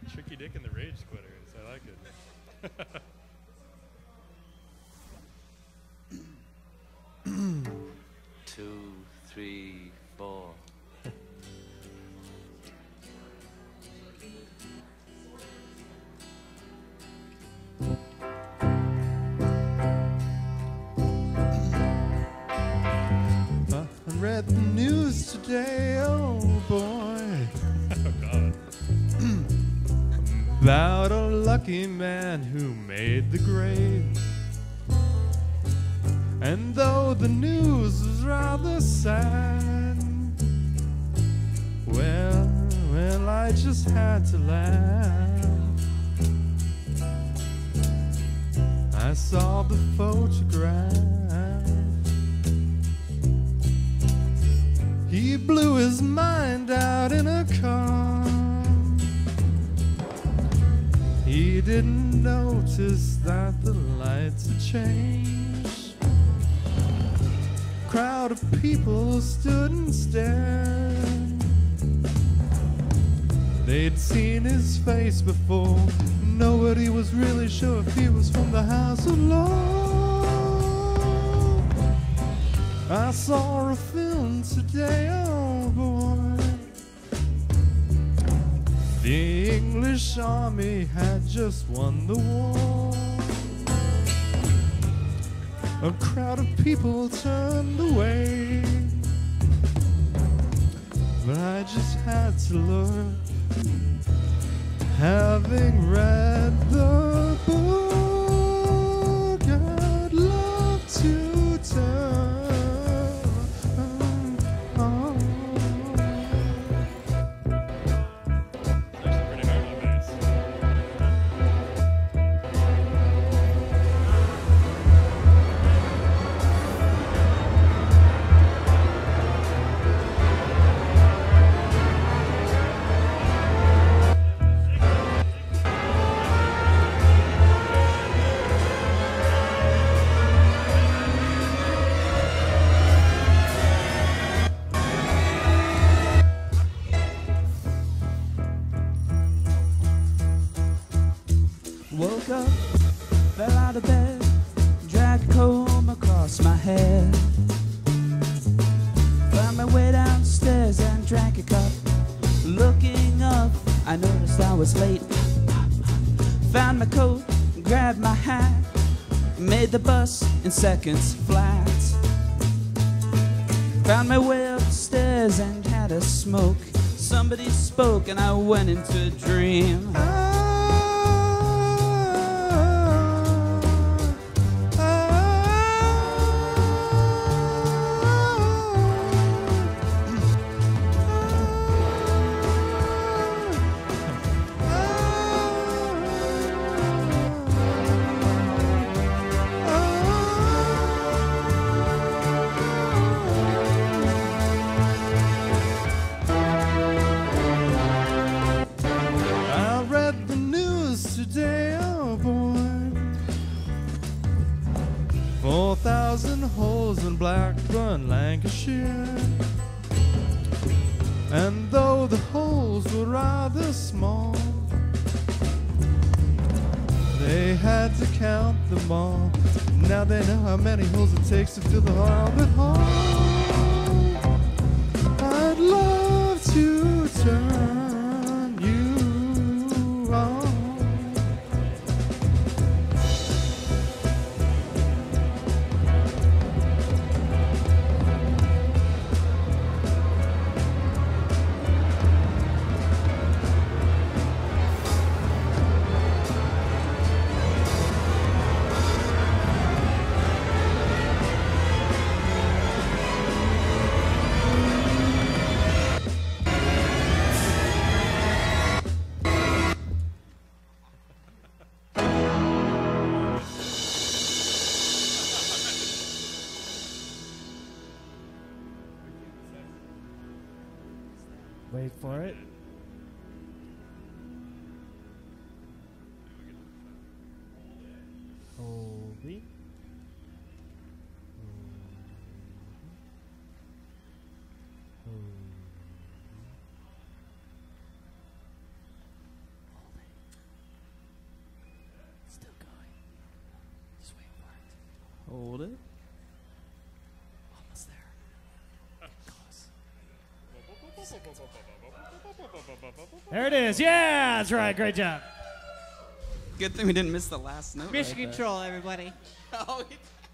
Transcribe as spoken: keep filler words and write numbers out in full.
Tricky Dick and the Rage Quitters. I like it. Two, three, four. I read the news today, oh boy. Oh, God. About a lucky man who made the grade. And though the news was rather sad, well, well, I just had to laugh. I saw the photograph. He blew his mind out in a car. He didn't notice that the lights had changed. Crowd of people stood and stared. They'd seen his face before. Nobody was really sure if he was from the House of Lords. I saw a film today, oh boy. The English army had just won the war. A crowd of people turned away, but I just had to look. Having read the book, I'd love to turn. Woke up, fell out of bed, dragged a comb across my head. Found my way downstairs and drank a cup. Looking up, I noticed I was late. Found my coat, grabbed my hat, made the bus in seconds flat. Found my way upstairs and had a smoke. Somebody spoke and I went into a dream. Four thousand holes in Blackburn, Lancashire. And though the holes were rather small, they had to count them all. Now they know how many holes it takes to fill the Harvard Hall. I'd love to turn you on. Wait for it. Holy. Holy. Hold it. Almost there. Close. There it is. Yeah, that's right. Great job. Good thing we didn't miss the last note. Mission right there. control, everybody. Oh,